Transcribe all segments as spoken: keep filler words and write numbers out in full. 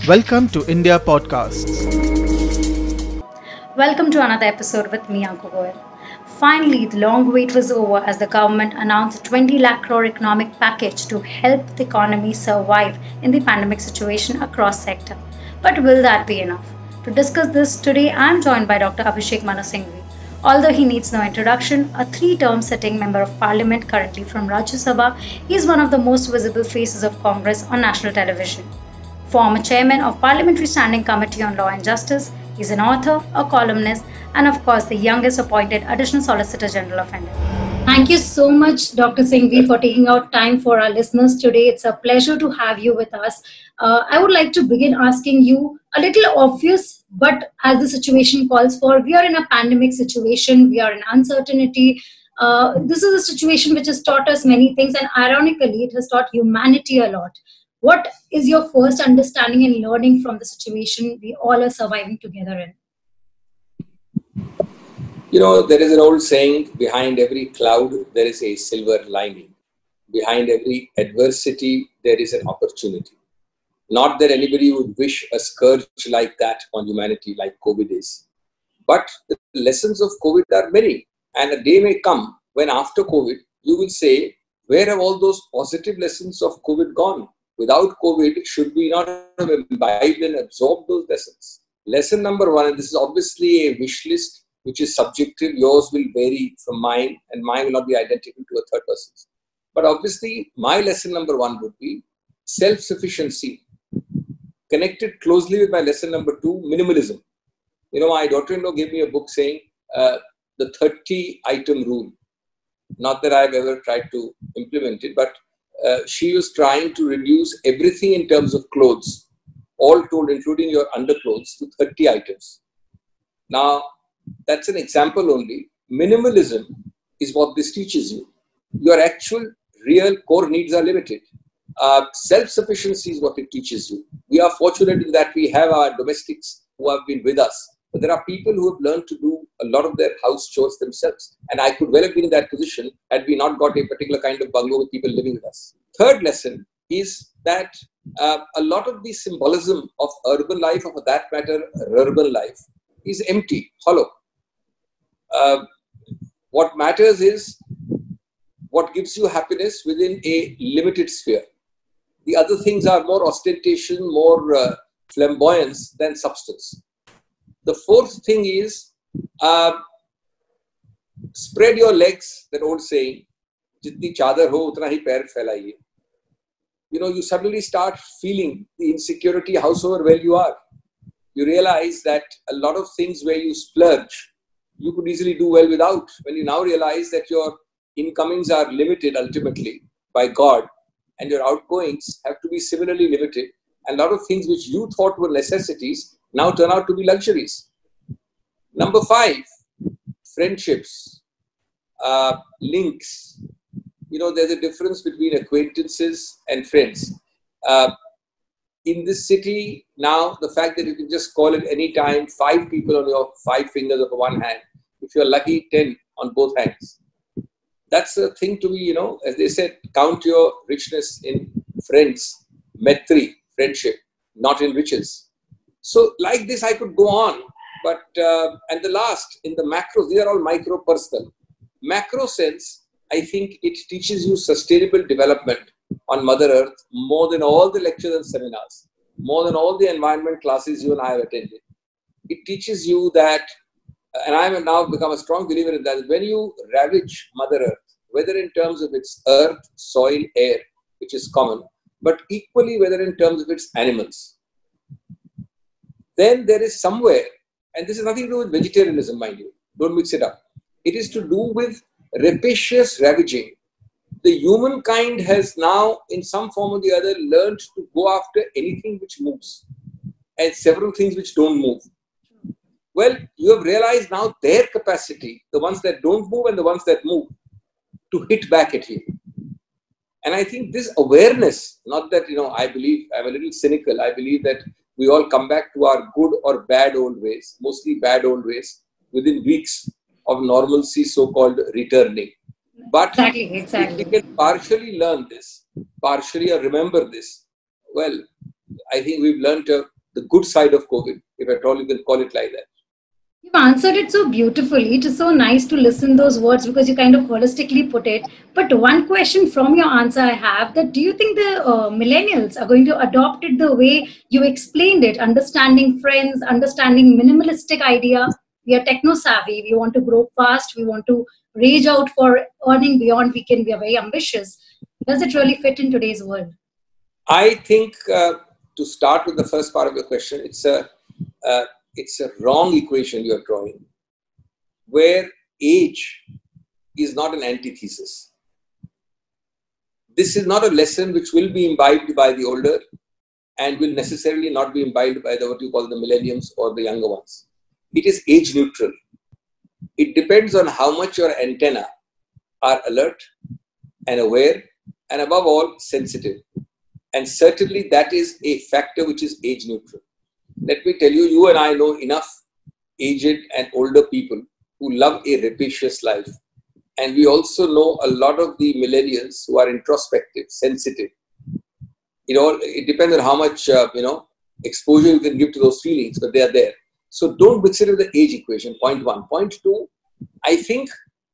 Welcome to India Podcasts. Welcome to another episode with me, Anku Goyal. Finally, the long wait was over as the government announced a twenty lakh crore economic package to help the economy survive in the pandemic situation across sector. But will that be enough? To discuss this today, I am joined by Doctor Abhishek Manu Singhvi. Although he needs no introduction, a three-term sitting member of parliament currently from Rajya Sabha, he is one of the most visible faces of Congress on national television. Former chairman of Parliamentary Standing Committee on Law and Justice, he is an author, a columnist, and of course the youngest appointed Additional Solicitor General of India. Thank you so much, Doctor Singhvi, for taking out time for our listeners today. It's a pleasure to have you with us. Uh, I would like to begin asking you a little obvious, but as the situation calls for, we are in a pandemic situation, we are in uncertainty. Uh, this is a situation which has taught us many things, and ironically, it has taught humanity a lot. What is your first understanding and learning from the situation we all are surviving together in? You know, there is an old saying, behind every cloud, there is a silver lining. Behind every adversity, there is an opportunity. Not that anybody would wish a scourge like that on humanity, like COVID is. But the lessons of COVID are many. And a day may come when after COVID, you will say, where have all those positive lessons of COVID gone? Without COVID, should we not have imbibed and absorbed those lessons? Lesson number one, and this is obviously a wish list, which is subjective. Yours will vary from mine, and mine will not be identical to a third person's. But obviously, my lesson number one would be self-sufficiency. Connected closely with my lesson number two, minimalism. You know, my daughter-in-law gave me a book saying uh, the thirty-item rule. Not that I've ever tried to implement it, but Uh, she was trying to reduce everything in terms of clothes, all told, including your underclothes, to thirty items. Now, that's an example only. Minimalism is what this teaches you. Your actual, real core needs are limited. Uh, self-sufficiency is what it teaches you. We are fortunate in that we have our domestics who have been with us. But there are people who have learned to do a lot of their house chores themselves. And I could well have been in that position had we not got a particular kind of bungalow with people living with us. Third lesson is that uh, a lot of the symbolism of urban life, or for that matter, rural life, is empty, hollow. Uh, what matters is what gives you happiness within a limited sphere. The other things are more ostentation, more uh, flamboyance than substance. The fourth thing is uh, spread your legs, that old saying, jitni chadar ho, utna hi pair phailaiye. You know, you suddenly start feeling the insecurity, howsoever well you are. You realize that a lot of things where you splurge, you could easily do well without. When you now realize that your incomings are limited ultimately by God, and your outgoings have to be similarly limited, and a lot of things which you thought were necessities now turn out to be luxuries. Number five, friendships, uh, links. You know, there's a difference between acquaintances and friends. Uh, in this city now, the fact that you can just call at any time five people on your five fingers of one hand, if you're lucky, ten on both hands. That's a thing to be, you know, as they said, count your richness in friends, metri, friendship, not in riches. So like this, I could go on. But, uh, and the last, in the macros, these are all micro personal. Macro sense, I think it teaches you sustainable development on Mother Earth more than all the lectures and seminars, more than all the environment classes you and I have attended. It teaches you that, and I have now become a strong believer in that, when you ravage Mother Earth, whether in terms of its earth, soil, air, which is common, but equally whether in terms of its animals, then there is somewhere, and this has nothing to do with vegetarianism, mind you, don't mix it up. It is to do with rapacious ravaging. The humankind has now, in some form or the other, learned to go after anything which moves and several things which don't move. Well, you have realized now their capacity, the ones that don't move and the ones that move, to hit back at you. And I think this awareness, not that, you know, I believe, I'm a little cynical, I believe that we all come back to our good or bad old ways, mostly bad old ways, within weeks of normalcy, so-called returning. But exactly, exactly. if we can partially learn this, partially or remember this, well, I think we've learned a the good side of COVID, if at all you can call it like that. You've answered it so beautifully. It is so nice to listen those words because you kind of holistically put it. But one question from your answer I have that do you think the uh, millennials are going to adopt it the way you explained it, understanding friends, understanding minimalistic idea? We are techno savvy. We want to grow fast. We want to rage out for earning beyond weekend. We are very ambitious. Does it really fit in today's world? I think uh, to start with the first part of your question, it's a uh, it's a wrong equation you are drawing, where age is not an antithesis. This is not a lesson which will be imbibed by the older and will necessarily not be imbibed by the what you call the millenniums or the younger ones. It is age neutral. It depends on how much your antenna are alert and aware and above all sensitive. And certainly that is a factor which is age neutral. Let me tell you, you and I know enough aged and older people who love a rapacious life. And we also know a lot of the millennials who are introspective, sensitive. It all it depends on how much uh, you know exposure you can give to those feelings, but they are there. So don't mix it with the age equation, point one. Point two, I think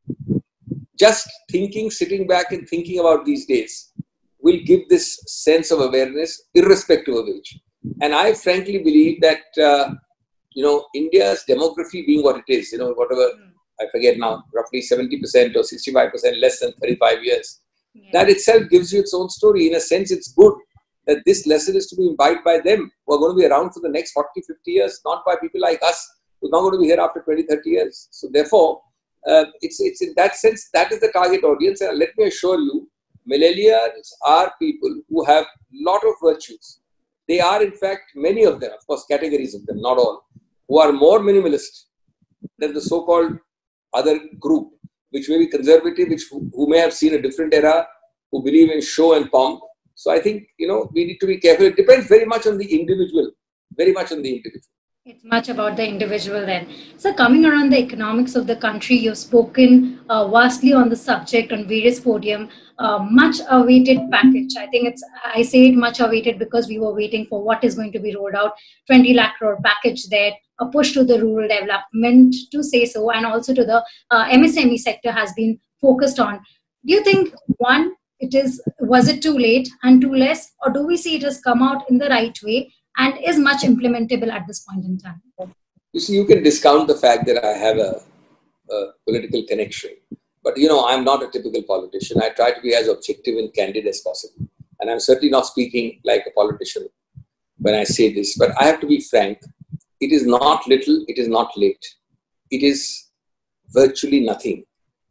just thinking, sitting back and thinking about these days will give this sense of awareness irrespective of age. And I frankly believe that, uh, you know, India's demography being what it is, you know, whatever, I forget now, roughly seventy percent or sixty-five percent less than thirty-five years. Yeah. That itself gives you its own story. In a sense, it's good that this lesson is to be imbibed by them who are going to be around for the next forty, fifty years, not by people like us who are not going to be here after twenty, thirty years. So therefore, uh, it's, it's in that sense, that is the target audience. And let me assure you, millennials are people who have a lot of virtues. They are, in fact, many of them, of course, categories of them, not all, who are more minimalist than the so-called other group, which may be conservative, which who may have seen a different era, who believe in show and pomp. So I think, you know, we need to be careful. It depends very much on the individual, very much on the individual. It's much about the individual then. So coming around the economics of the country, you've spoken uh, vastly on the subject on various podium, uh, much awaited package. I think it's, I say it much awaited because we were waiting for what is going to be rolled out, twenty lakh crore package there, a push to the rural development to say so, and also to the uh, M S M E sector has been focused on. Do you think, one, it is, was it too late and too less, or do we see it has come out in the right way and is much implementable at this point in time? You see, you can discount the fact that I have a, a political connection. But, you know, I'm not a typical politician. I try to be as objective and candid as possible. And I'm certainly not speaking like a politician when I say this. But I have to be frank. It is not little. It is not late. It is virtually nothing.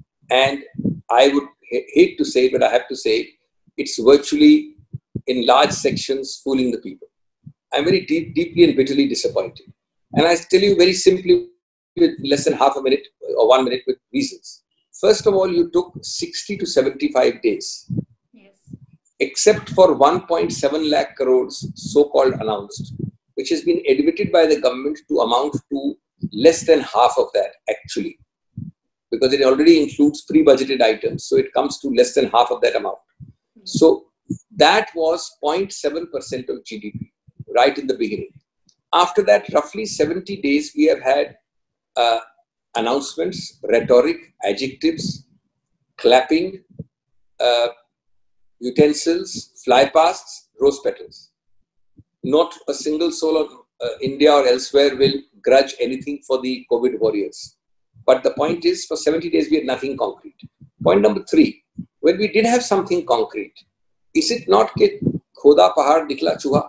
And I would hate to say it, but I have to say it. It's virtually, in large sections, fooling the people. I'm very deep, deeply and bitterly disappointed. And I tell you very simply, with less than half a minute or one minute, with reasons. First of all, you took sixty to seventy-five days, yes, except for one point seven lakh crores so-called announced, which has been admitted by the government to amount to less than half of that actually, because it already includes pre-budgeted items. So it comes to less than half of that amount. Mm-hmm. So that was zero point seven percent of G D P right in the beginning. After that, roughly seventy days, we have had uh, announcements, rhetoric, adjectives, clapping, uh, utensils, flypasts, rose petals. Not a single soul of uh, India or elsewhere will grudge anything for the COVID warriors. But the point is, for seventy days, we had nothing concrete. Point number three, when we did have something concrete, is it not ke khoda pahad nikla chuha?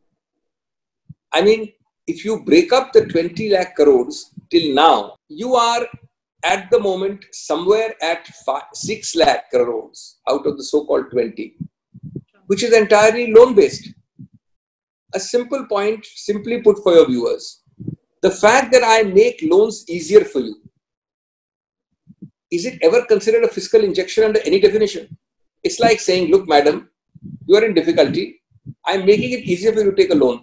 I mean, if you break up the twenty lakh crores till now, you are at the moment somewhere at five, six lakh crores out of the so-called twenty, which is entirely loan-based. A simple point, simply put for your viewers, the fact that I make loans easier for you, is it ever considered a fiscal injection under any definition? It's like saying, look, madam, you are in difficulty. I'm making it easier for you to take a loan.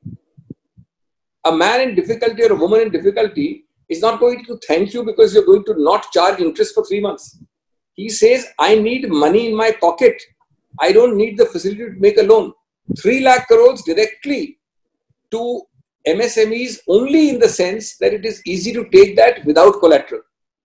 A man in difficulty or a woman in difficulty is not going to thank you because you're going to not charge interest for three months. He says, I need money in my pocket. I don't need the facility to make a loan. Three lakh crores directly to M S M Es only in the sense that it is easy to take that without collateral.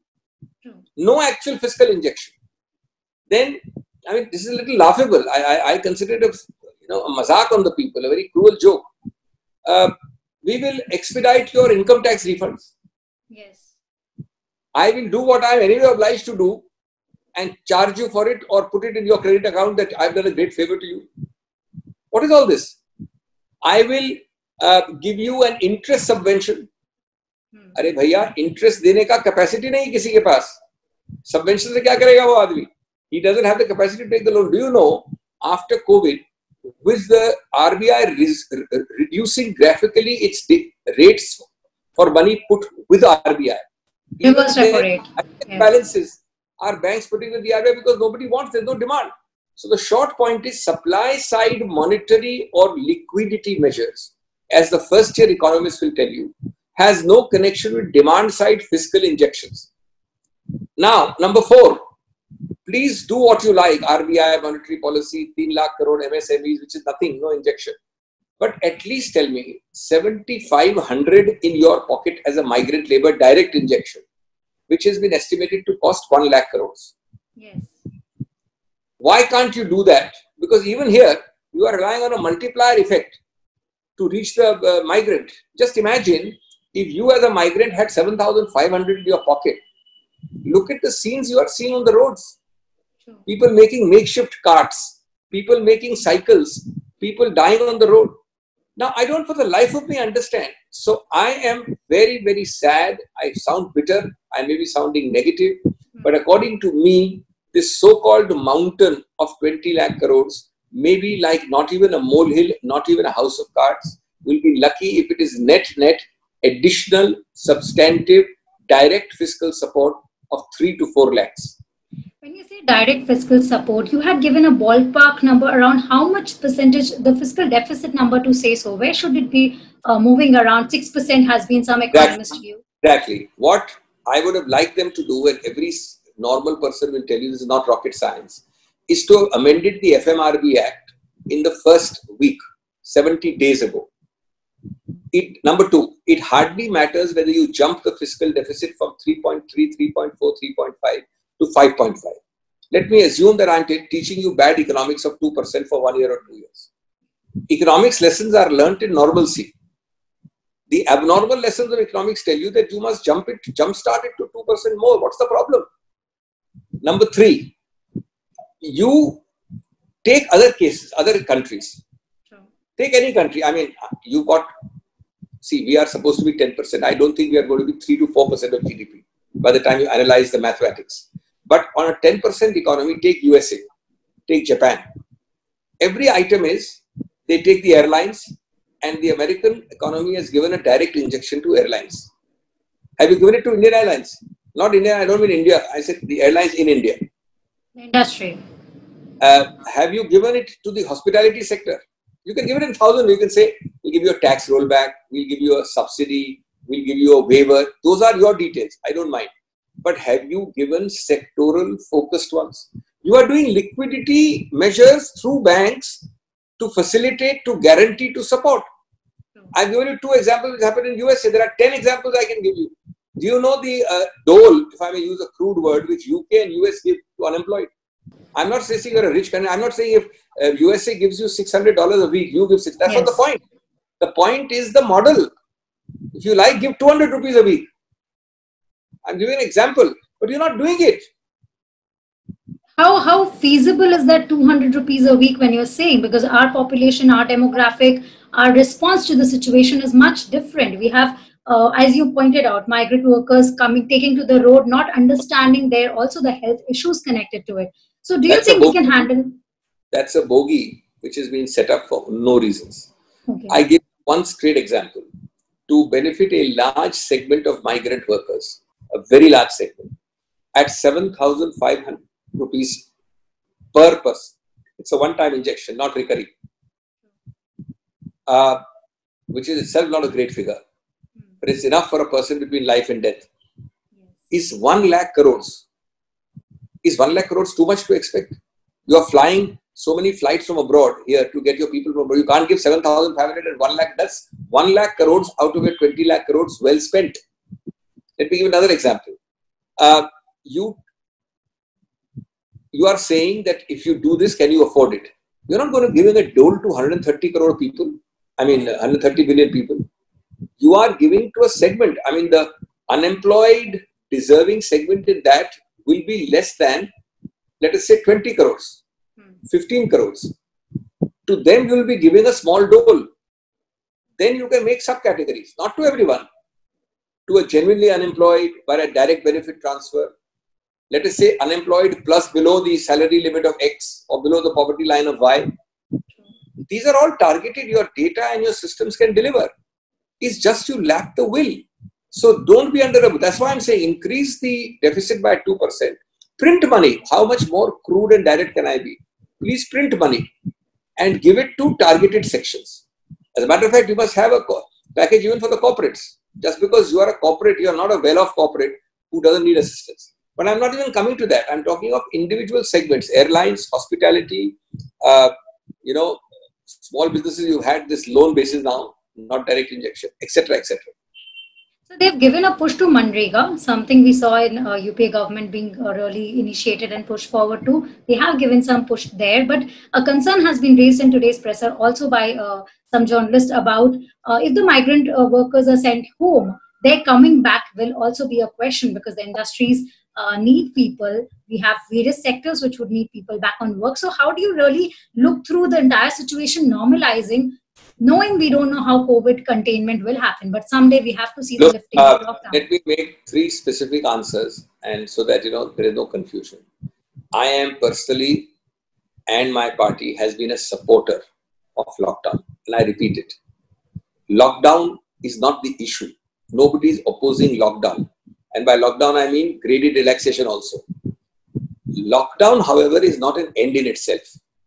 No actual fiscal injection. Then, I mean, this is a little laughable. I, I, I consider it a, you know, a mazak on the people, a very cruel joke. Uh, we will expedite your income tax refunds. Yes. I will do what I am anyway obliged to do and charge you for it or put it in your credit account that I've done a great favor to you. What is all this? I will uh, give you an interest subvention. Hmm. अरे भैया, interest देने का capacity नहीं किसी के पास. Subvention से क्या करेगा वो आदमी? He doesn't have the capacity to take the loan. Do you know, after COVID, with the R B I re- reducing graphically its rates for money put with the R B I, reverse repo rate balances are banks putting with the R B I because nobody wants, there's no demand. So the short point is supply side monetary or liquidity measures, as the first year economists will tell you, has no connection with demand side fiscal injections. Now, number four, please do what you like, R B I, monetary policy, three lakh crore M S M Es, which is nothing, no injection. But at least tell me, seventy-five hundred in your pocket as a migrant labor direct injection, which has been estimated to cost one lakh crores. Yes. Why can't you do that? Because even here, you are relying on a multiplier effect to reach the uh, migrant. Just imagine if you as a migrant had seven thousand five hundred in your pocket. Look at the scenes you are seeing on the roads. Sure. People making makeshift carts, people making cycles, people dying on the road. Now, I don't for the life of me understand. So I am very, very sad. I sound bitter. I may be sounding negative. Mm-hmm. But according to me, this so-called mountain of twenty lakh crores may be like not even a molehill, not even a house of cards. We'll be lucky if it is net, net, additional, substantive, direct fiscal support of three to four lakhs. When you say direct fiscal support, you had given a ballpark number around how much percentage the fiscal deficit number to say so. Where should it be uh, moving around? six percent has been some economist exactly. view. Exactly. What I would have liked them to do, and every normal person will tell you this is not rocket science, is to have amended the F M R B Act in the first week, seventy days ago. It, number two, it hardly matters whether you jump the fiscal deficit from three point three, three point four, three point five to five point five. Let me assume that I am t- teaching you bad economics of two percent for one year or two years. Economics lessons are learnt in normalcy. The abnormal lessons of economics tell you that you must jump it, jumpstart it to two percent more. What's the problem? Number three, you take other cases, other countries. Sure. Take any country. I mean, you got, see, we are supposed to be ten percent. I don't think we are going to be three to four percent of G D P by the time you analyze the mathematics. But on a ten percent economy, take U S A, take Japan. Every item is, they take the airlines, and the American economy has given a direct injection to airlines. Have you given it to Indian Airlines? Not India, I don't mean India. I said the airlines in India. The industry. Uh, have you given it to the hospitality sector? You can give it in thousand. You can say, we'll give you a tax rollback, we'll give you a subsidy, we'll give you a waiver. Those are your details. I don't mind. But have you given sectoral focused ones? You are doing liquidity measures through banks to facilitate, to guarantee, to support. I've given you two examples which happened in U S A. There are ten examples I can give you. Do you know the uh, dole, if I may use a crude word, which U K and U S give to unemployed? I'm not saying you're a rich country. I'm not saying if uh, U S A gives you six hundred dollars a week, you give six. That's yes. Not the point. The point is the model. If you like, give two hundred rupees a week. I'm giving an example, but you're not doing it. How, how feasible is that two hundred rupees a week when you're saying? Because our population, our demographic, our response to the situation is much different. We have, uh, as you pointed out, migrant workers coming, taking to the road, not understanding there, also the health issues connected to it. So do you That's think we can handle? That's a bogey which has been set up for no reasons. Okay. I give one straight example. To benefit a large segment of migrant workers, a very large segment, at seven thousand five hundred rupees per person. It's a one-time injection, not recurring. Uh, which is itself not a great figure. But it's enough for a person between life and death. Is one lakh crores. Is one lakh crores too much to expect? You are flying so many flights from abroad here to get your people from abroad. You can't give seven thousand five hundred and one lakh. That's one lakh crores out of it, twenty lakh crores well spent. Let me give another example. Uh, you, you are saying that if you do this, can you afford it? You're not going to give a dole to one hundred thirty crore people. I mean, one hundred thirty billion people. You are giving to a segment. I mean, the unemployed, deserving segment in that will be less than, let us say, twenty crores, fifteen crores. To them, you will be giving a small dole. Then you can make subcategories, not to everyone. To a genuinely unemployed by a direct benefit transfer. Let us say unemployed plus below the salary limit of X or below the poverty line of Y. These are all targeted. Your data and your systems can deliver. It's just you lack the will. So don't be under a... That's why I'm saying increase the deficit by two percent. Print money. How much more crude and direct can I be? Please print money and give it to targeted sections. As a matter of fact, you must have a package even for the corporates. Just because you are a corporate, you are not a well-off corporate who doesn't need assistance. But I'm not even coming to that. I'm talking of individual segments, airlines, hospitality, uh, you know, small businesses. You've had this loan basis now, not direct injection, et cetera, et cetera. So they've given a push to Manrega, something we saw in uh, U P A government being uh, really initiated and pushed forward to. They have given some push there, but a concern has been raised in today's presser also by uh, some journalists about uh, if the migrant uh, workers are sent home, their coming back will also be a question because the industries uh, need people. We have various sectors which would need people back on work. So how do you really look through the entire situation normalizing, knowing we don't know how COVID containment will happen, but someday we have to see Look, the lifting uh, of lockdown. Let me make three specific answers, and so that you know there is no confusion. I am personally, and my party has been a supporter of lockdown, and I repeat it. Lockdown is not the issue. Nobody is opposing lockdown, and by lockdown I mean graded relaxation also. Lockdown, however, is not an end in itself.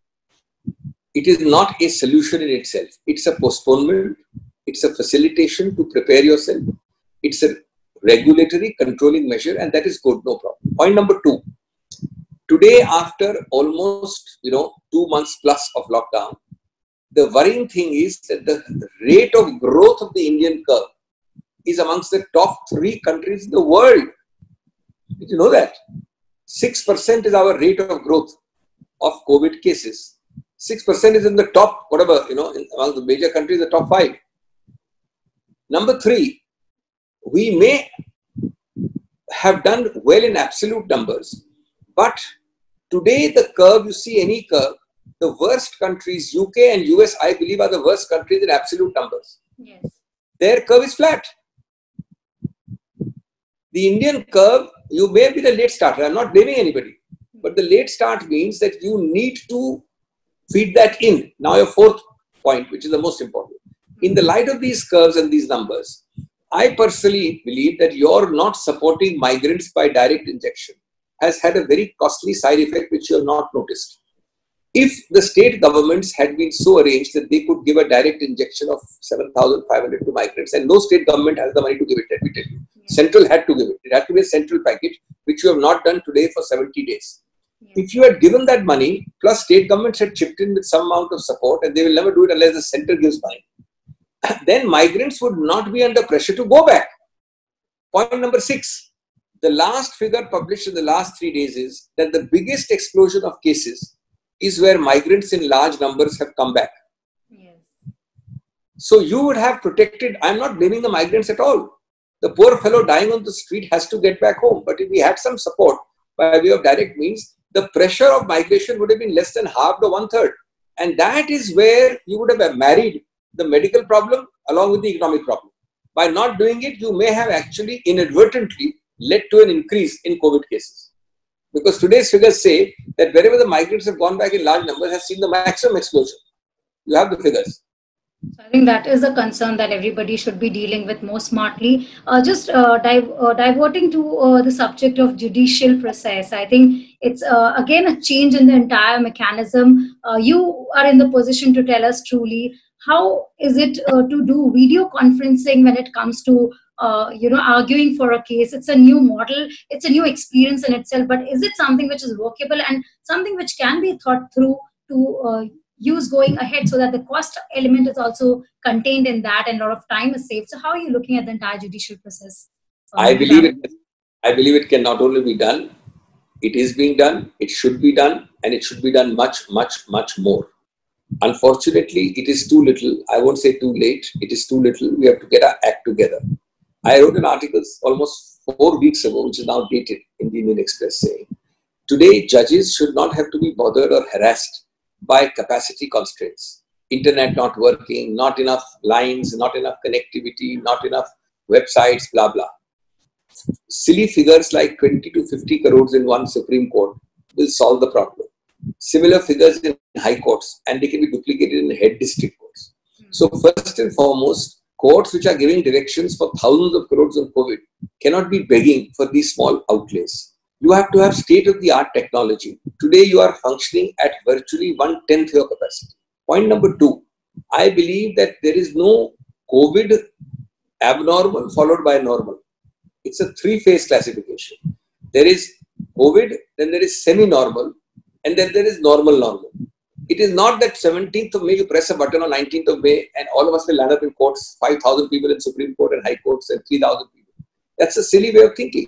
It is not a solution in itself. It's a postponement. It's a facilitation to prepare yourself. It's a regulatory controlling measure, and that is good, no problem. Point number two. Today, after almost you know two months plus of lockdown, the worrying thing is that the rate of growth of the Indian curve is amongst the top three countries in the world. Did you know that? six percent is our rate of growth of COVID cases. six percent is in the top, whatever, you know, in, among the major countries, the top five. Number three, we may have done well in absolute numbers, but today the curve, you see any curve, the worst countries, U K and U S, I believe, are the worst countries in absolute numbers. Yes. Their curve is flat. The Indian curve, you may be the late starter. I'm not blaming anybody, but the late start means that you need to feed that in. Now your fourth point, which is the most important. In the light of these curves and these numbers, I personally believe that you're not supporting migrants by direct injection has had a very costly side effect which you have not noticed. If the state governments had been so arranged that they could give a direct injection of seven thousand five hundred to migrants, and no state government has the money to give it, let me tell you. Central had to give it. It had to be a central package, which you have not done today for seventy days. If you had given that money, plus state governments had chipped in with some amount of support, and they will never do it unless the center gives money, then migrants would not be under pressure to go back. Point number six. The last figure published in the last three days is that the biggest explosion of cases is where migrants in large numbers have come back. Yes. So you would have protected, I'm not blaming the migrants at all. The poor fellow dying on the street has to get back home. But if we had some support by way of direct means, the pressure of migration would have been less than half or one third. And that is where you would have married the medical problem along with the economic problem. By not doing it, you may have actually inadvertently led to an increase in COVID cases. Because today's figures say that wherever the migrants have gone back in large numbers has seen the maximum explosion. You have the figures. So I think that is a concern that everybody should be dealing with more smartly. Uh, just uh, div uh, diverting to uh, the subject of judicial process, I think it's uh, again a change in the entire mechanism. Uh, you are in the position to tell us truly how is it uh, to do video conferencing when it comes to uh, you know arguing for a case. It's a new model, it's a new experience in itself, but is it something which is workable and something which can be thought through to uh, use going ahead so that the cost element is also contained in that and a lot of time is saved. So how are you looking at the entire judicial process? Uh, I believe it. I believe it can not only be done, it is being done, it should be done, and it should be done much, much, much more. Unfortunately, it is too little. I won't say too late. It is too little. We have to get our act together. I wrote an article almost four weeks ago, which is now dated in the Indian Express, saying, today, judges should not have to be bothered or harassed by capacity constraints. Internet not working, not enough lines, not enough connectivity, not enough websites, blah, blah. Silly figures like twenty to fifty crores in one Supreme Court will solve the problem. Similar figures in high courts, and they can be duplicated in head district courts. So first and foremost, courts which are giving directions for thousands of crores on COVID cannot be begging for these small outlays. You have to have state-of-the-art technology. Today you are functioning at virtually one-tenth your capacity. Point number two, I believe that there is no COVID abnormal followed by normal. It's a three-phase classification. There is COVID, then there is semi-normal, and then there is normal normal. It is not that seventeenth of May you press a button on nineteenth of May and all of us will land up in courts, five thousand people in Supreme Court and High Courts and three thousand people. That's a silly way of thinking.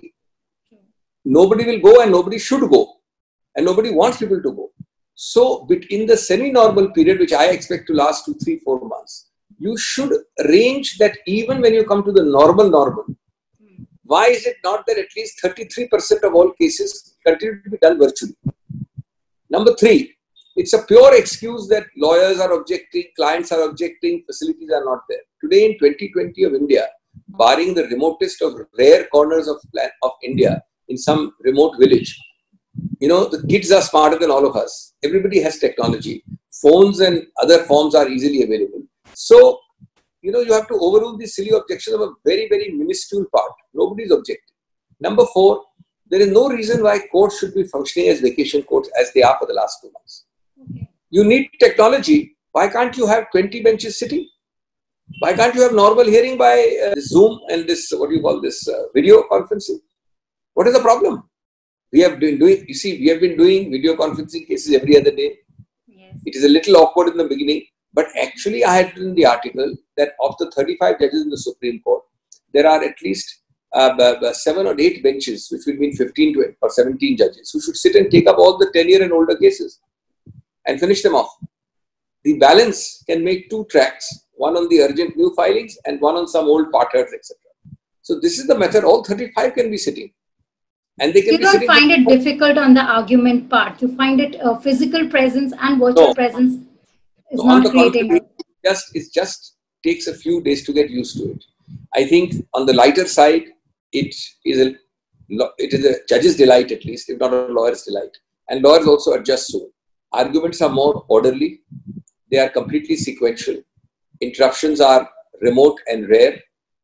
Nobody will go and nobody should go. And nobody wants people to go. So in the semi-normal period, which I expect to last two, three, four months, you should arrange that even when you come to the normal normal, why is it not that at least thirty-three percent of all cases continue to be done virtually? Number three, it's a pure excuse that lawyers are objecting, clients are objecting, facilities are not there. Today in twenty twenty of India, barring the remotest of rare corners of, of India, in some remote village, you know, the kids are smarter than all of us. Everybody has technology. Phones and other forms are easily available. So, you know, you have to overrule these silly objections of a very, very minuscule part. Nobody is objecting. Number four, there is no reason why courts should be functioning as vacation courts as they are for the last two months. Okay. You need technology. Why can't you have twenty benches sitting? Why can't you have normal hearing by uh, Zoom and this, what do you call this, uh, video conferencing? What is the problem? We have been doing, you see, we have been doing video conferencing cases every other day. Yes. It is a little awkward in the beginning, but actually I had written the article that of the thirty-five judges in the Supreme Court, there are at least uh, seven or eight benches, which will mean fifteen to or seventeen judges, who should sit and take up all the ten year and older cases and finish them off. The balance can make two tracks, one on the urgent new filings and one on some old parters, et cetera. So this is the method. All thirty-five can be sitting. And they can you be don't find it difficult on the argument part. You find it uh, physical presence and virtual no. presence is no, not creating. It just it just takes a few days to get used to it. I think on the lighter side, it is a it is a judge's delight at least, if not a lawyer's delight. And lawyers also adjust soon. Arguments are more orderly. They are completely sequential. Interruptions are remote and rare.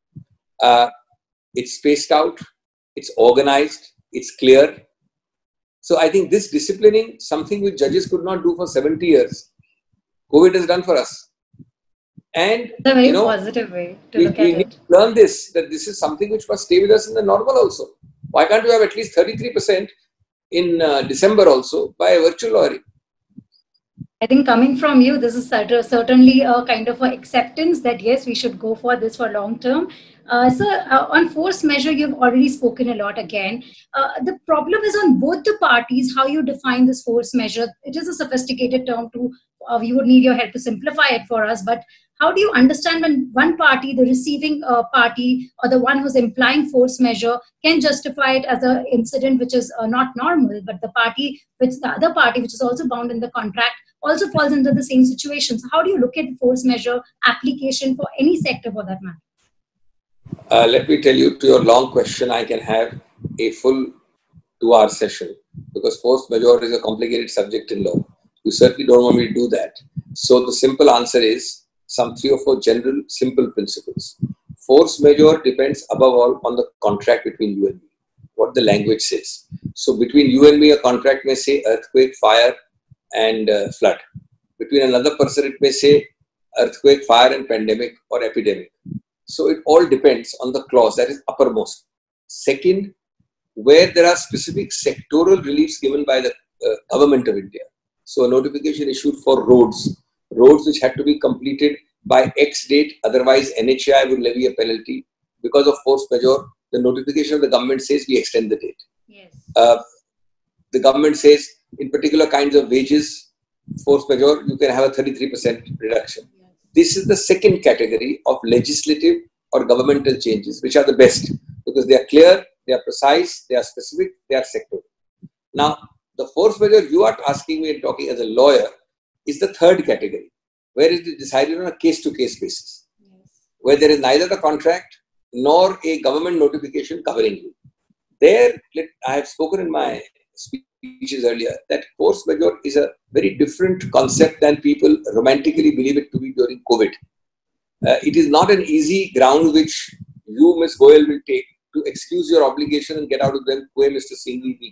Uh, it's spaced out. It's organized. It's clear. So I think this disciplining, something which judges could not do for seventy years, COVID has done for us. And a very you know, positive way to we, look we at need it. to learn this, that this is something which must stay with us in the normal also. Why can't you have at least thirty-three percent in uh, December also by a virtual lawyering? I think coming from you, this is certainly a kind of a acceptance that yes, we should go for this for long term. Uh, so uh, on force measure, you've already spoken a lot again. Uh, the problem is on both the parties, how you define this force measure. It is a sophisticated term too. Uh, we would need your help to simplify it for us. But how do you understand when one party, the receiving uh, party or the one who's implying force measure can justify it as an incident which is uh, not normal, but the party, which the other party, which is also bound in the contract, also falls into the same situation. So how do you look at force measure application for any sector for that matter? Uh, let me tell you, to your long question, I can have a full two-hour session because force majeure is a complicated subject in law. You certainly don't want me to do that. So the simple answer is some three or four general simple principles. Force majeure depends above all on the contract between you and me, what the language says. So between you and me, a contract may say earthquake, fire, and uh, flood. Between another person, it may say earthquake, fire, and pandemic or epidemic. So it all depends on the clause that is uppermost. Second, where there are specific sectoral reliefs given by the uh, government of India. So a notification issued for roads, roads which had to be completed by X date, otherwise N H A I would levy a penalty. Because of force majeure, the notification of the government says we extend the date. Yes. Uh, the government says in particular kinds of wages, force majeure, you can have a thirty-three percent reduction. Yes. This is the second category of legislative or governmental changes, which are the best because they are clear, they are precise, they are specific, they are sectoral. Now, the force majeure you are asking me and talking as a lawyer is the third category, where it is decided on a case-to-case basis, yes. where there is neither the contract nor a government notification covering you. There, I have spoken in my speeches earlier that force majeure is a very different concept than people romantically believe it to be during COVID. Uh, it is not an easy ground which you, Miz Goyal, will take to excuse your obligation and get out of them, quay Mister Singhvi.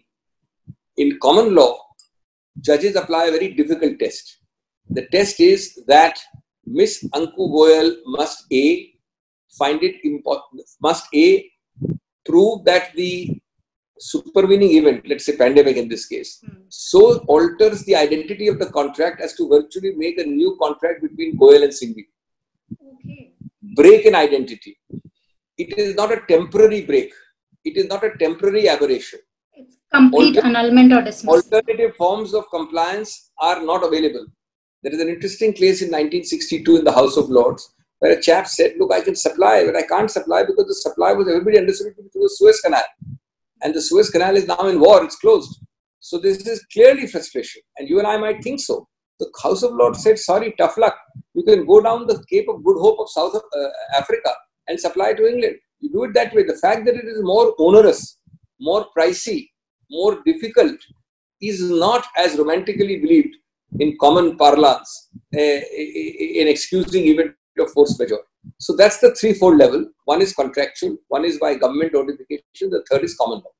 In common law, judges apply a very difficult test. The test is that Miss Anku Goyal must A, find it important, must A, prove that the supervening event, let's say pandemic in this case, hmm. so alters the identity of the contract as to virtually make a new contract between Goyal and Singhvi. Okay. Break in identity. It is not a temporary break. It is not a temporary aberration. It's complete Alter- annulment or dismissal. Alternative forms of compliance are not available. There is an interesting case in nineteen sixty-two in the House of Lords where a chap said, look, I can supply, but I can't supply because the supply was everybody understood it through the Suez Canal. And the Suez Canal is now in war, it's closed. So this is clearly frustration. And you and I might think so. The House of Lords said, sorry, tough luck. You can go down the Cape of Good Hope of South uh, Africa and supply to England. You do it that way. The fact that it is more onerous, more pricey, more difficult is not as romantically believed in common parlance, uh, in excusing even of force majeure. So that's the threefold level. One is contractual, one is by government notification, the third is common law.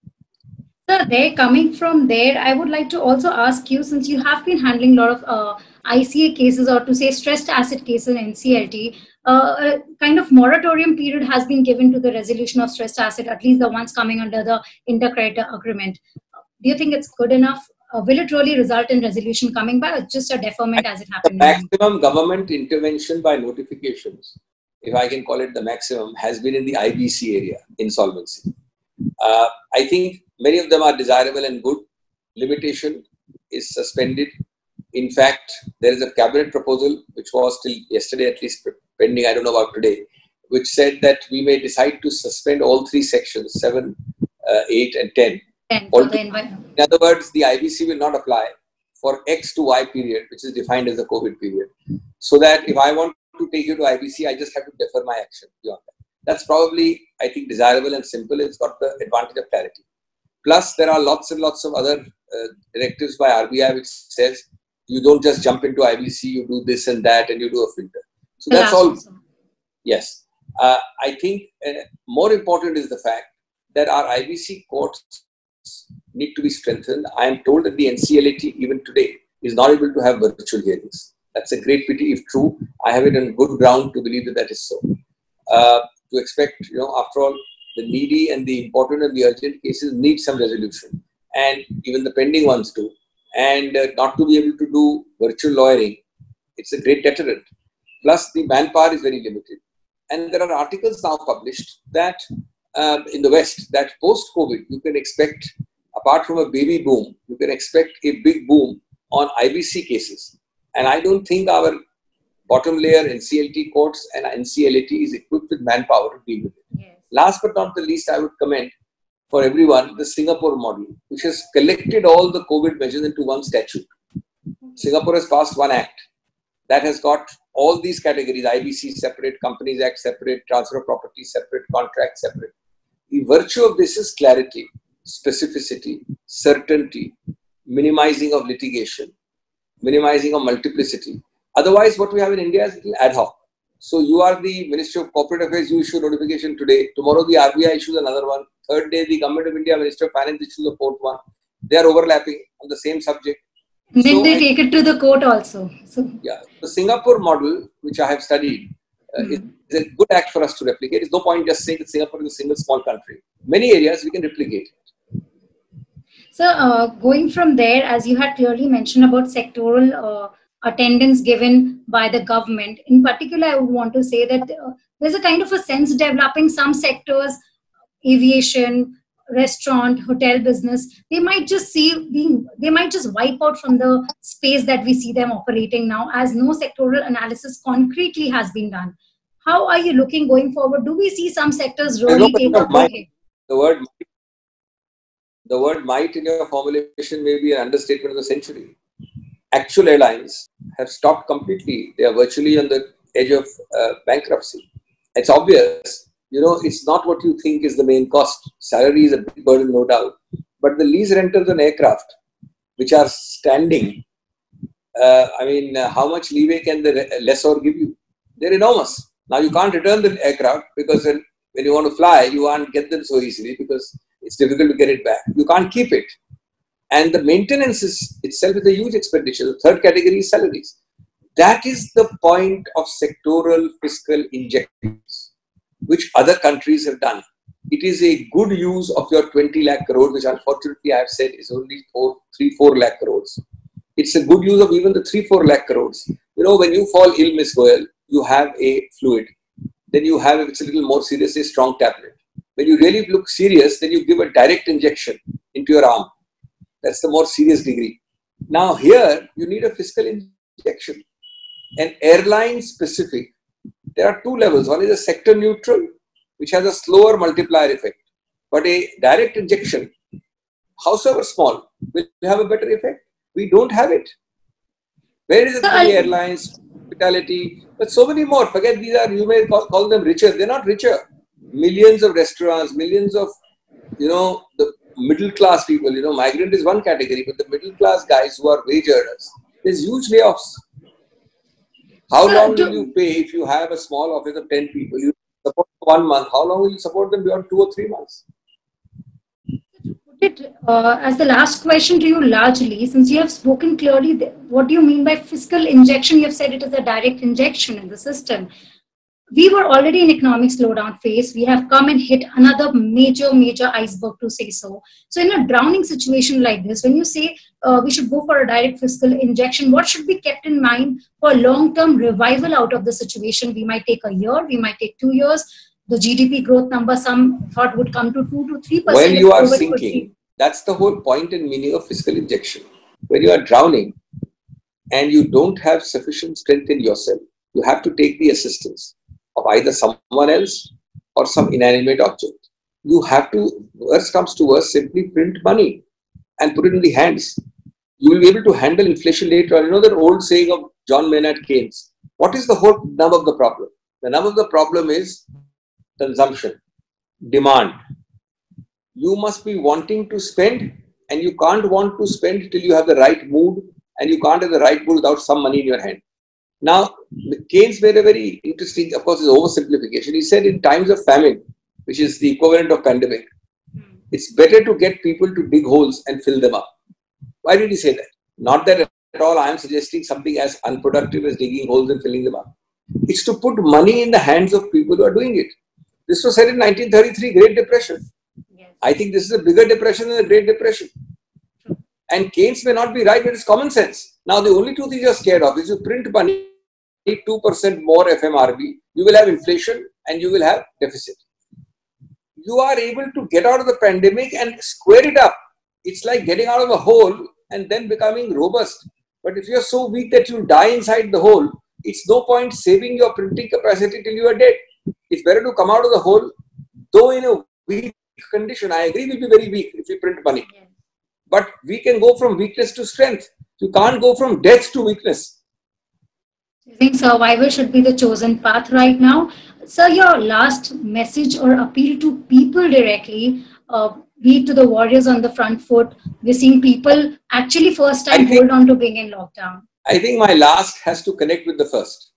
Sir, there, coming from there, I would like to also ask you, since you have been handling a lot of uh, I C A cases, or to say stressed asset cases in N C L T, uh, a kind of moratorium period has been given to the resolution of stressed asset, at least the ones coming under the intercreditor agreement. Do you think it's good enough? Uh, will it really result in resolution coming by, or just a deferment as it happened? The maximum government intervention by notifications, if I can call it the maximum, has been in the I B C area, insolvency. Uh, I think many of them are desirable and good. Limitation is suspended. In fact, there is a cabinet proposal, which was till yesterday at least pending, I don't know about today, which said that we may decide to suspend all three sections, seven, uh, eight and ten. ten in other words, the I B C will not apply for X to Y period, which is defined as the COVID period. So that if I want to take you to I B C, I just have to defer my action beyond that. That's probably, I think, desirable and simple. It's got the advantage of clarity. Plus, there are lots and lots of other uh, directives by R B I which says you don't just jump into I B C, you do this and that, and you do a filter. So that's all. Awesome. Yes. Uh, I think uh, more important is the fact that our I B C courts need to be strengthened. I am told that the N C L A T even today is not able to have virtual hearings. That's a great pity if true. I have it on good ground to believe that that is so. Uh, to expect, you know, after all, the needy and the important and the urgent cases need some resolution. And even the pending ones do. And uh, not to be able to do virtual lawyering, it's a great deterrent. Plus, the manpower is very limited. And there are articles now published that uh, in the West, that post-COVID, you can expect, apart from a baby boom, you can expect a big boom on I B C cases. And I don't think our bottom layer N C L T courts and N C L A T is equipped with manpower to deal with it. Yes. Last but not the least, I would commend for everyone the Singapore model, which has collected all the COVID measures into one statute. Singapore has passed one act that has got all these categories, I B C separate, Companies Act separate, transfer of property separate, contract separate. The virtue of this is clarity, specificity, certainty, minimizing of litigation, minimizing of multiplicity. Otherwise, what we have in India is a little ad hoc. So you are the Ministry of Corporate Affairs, you issue notification today. Tomorrow the R B I issues another one. Third day, the Government of India, Minister of Finance issues a fourth one. They are overlapping on the same subject. And then so they I, take it to the court also. So yeah, the Singapore model, which I have studied, uh, mm-hmm. is a good act for us to replicate. There's no point just saying that Singapore is a single small country. Many areas we can replicate. So, uh, going from there, as you had clearly mentioned about sectoral uh, attendance given by the government, in particular, I would want to say that uh, there's a kind of a sense developing some sectors, aviation, restaurant, hotel business, they might just see being, they might just wipe out from the space that we see them operating now, as no sectoral analysis concretely has been done. How are you looking going forward? Do we see some sectors There's no really take question a of big might. hit? The word, the word might in your formulation may be an understatement of the century. Actual airlines have stopped completely. They are virtually on the edge of uh, bankruptcy. It's obvious, you know, it's not what you think is the main cost. Salary is a big burden, no doubt. But the lease rentals on aircraft, which are standing, uh, I mean, uh, how much leeway can the lessor give you? They're enormous. Now, you can't return the aircraft because when, when you want to fly, you can't get them so easily because it's difficult to get it back. You can't keep it. And the maintenance is, itself is a huge expenditure. The third category is salaries. That is the point of sectoral fiscal injections, which other countries have done. It is a good use of your twenty lakh crores, which unfortunately I have said is only four, three, four lakh crores. It's a good use of even the three, four lakh crores. You know, when you fall ill, Miss Goyal, you have a fluid. Then you have, if it's a little more serious, a strong tablet. When you really look serious, then you give a direct injection into your arm. That's the more serious degree. Now here, you need a fiscal injection. An airline specific, there are two levels. One is a sector neutral, which has a slower multiplier effect. But a direct injection, howsoever small, will have a better effect. We don't have it. Where is it? The airlines, hospitality, but so many more. Forget these are, you may call, call them richer. They're not richer. Millions of restaurants, millions of, you know, the middle class people, you know, migrant is one category, but the middle class guys who are wage earners, there's huge layoffs. How long will you pay if you have a small office of ten people? You support one month. How long will you support them beyond two or three months? Put it uh, as the last question to you largely, since you have spoken clearly, what do you mean by fiscal injection? You have said it is a direct injection in the system. We were already in economic slowdown phase. We have come and hit another major, major iceberg, to say so. So in a drowning situation like this, when you say uh, we should go for a direct fiscal injection, what should be kept in mind for long-term revival out of the situation? We might take a year, we might take two years. The G D P growth number, some thought would come to two to three percent. When you are sinking, that's the whole point and meaning of fiscal injection. When you are drowning and you don't have sufficient strength in yourself, you have to take the assistance of either someone else or some inanimate object. You have to, worst comes to worst, simply print money and put it in the hands. You will be able to handle inflation later on. You know that old saying of John Maynard Keynes. What is the whole nub of the problem? The nub of the problem is consumption, demand. You must be wanting to spend, and you can't want to spend till you have the right mood, and you can't have the right mood without some money in your hand. Now, Keynes made a very interesting, of course, it's oversimplification. He said in times of famine, which is the equivalent of pandemic, it's better to get people to dig holes and fill them up. Why did he say that? Not that at all I am suggesting something as unproductive as digging holes and filling them up. It's to put money in the hands of people who are doing it. This was said in nineteen thirty-three, Great Depression. Yes. I think this is a bigger depression than the Great Depression. And Keynes may not be right, but it's common sense. Now, the only two things you're scared of is you print money, two percent more F M R B, you will have inflation and you will have deficit. You are able to get out of the pandemic and square it up. It's like getting out of a hole and then becoming robust. But if you're so weak that you die inside the hole, it's no point saving your printing capacity till you are dead. It's better to come out of the hole, though in a weak condition. I agree we'll be very weak if we print money. But we can go from weakness to strength. You can't go from death to weakness. I think survival should be the chosen path right now. Sir, your last message or appeal to people directly, uh, be it to the warriors on the front foot. We're seeing people actually first time hold on to being in lockdown. I think my last has to connect with the first.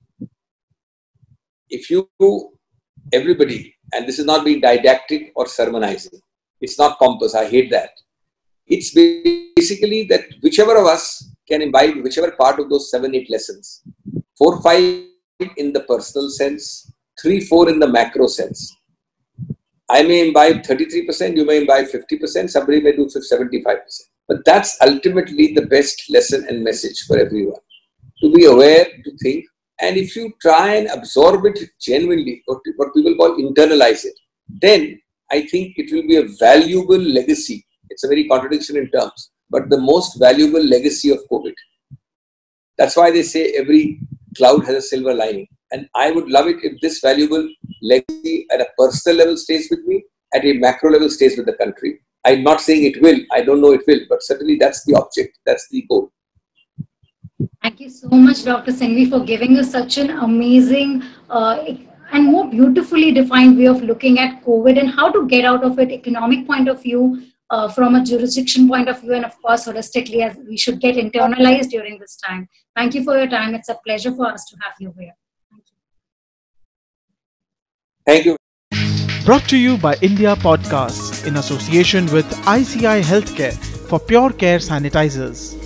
If you, everybody, and this is not being didactic or sermonizing, it's not pompous, I hate that. It's basically that whichever of us can imbibe whichever part of those seven, eight lessons, four, five in the personal sense, three, four in the macro sense. I may imbibe thirty-three percent, you may imbibe fifty percent, somebody may do seventy-five percent. But that's ultimately the best lesson and message for everyone. To be aware, to think, and if you try and absorb it genuinely, what, what people call internalize it, then I think it will be a valuable legacy. It's a very contradiction in terms, but the most valuable legacy of COVID. That's why they say every cloud has a silver lining. And I would love it if this valuable legacy at a personal level stays with me, at a macro level stays with the country. I'm not saying it will, I don't know it will, but certainly that's the object, that's the goal. Thank you so much, Doctor Singhvi, for giving us such an amazing uh, and more beautifully defined way of looking at COVID and how to get out of it, economic point of view, uh, from a jurisdiction point of view, and of course, holistically, as we should get internalized during this time. Thank you for your time. It's a pleasure for us to have you here. Thank you. Brought to you by India Podcasts in association with I C I Healthcare for Pure Care Sanitizers.